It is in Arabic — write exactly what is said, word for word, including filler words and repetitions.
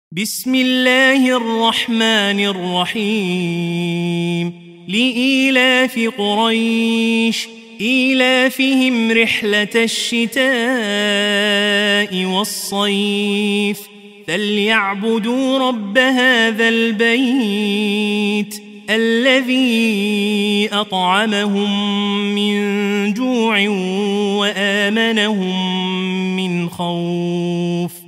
بسم الله الرحمن الرحيم لإيلاف قريش إيلافهم رحلة الشتاء والصيف فليعبدوا رب هذا البيت الذي أطعمهم من جوع وآمنهم من خوف.